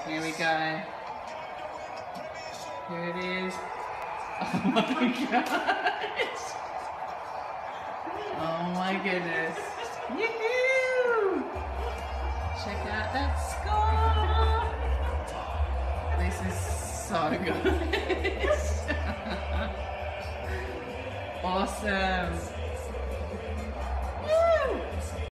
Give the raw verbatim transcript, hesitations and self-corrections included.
Here we go. Here it is. Oh my gosh. Oh my goodness. Yoo-hoo! Check out that score. This is so good. Awesome.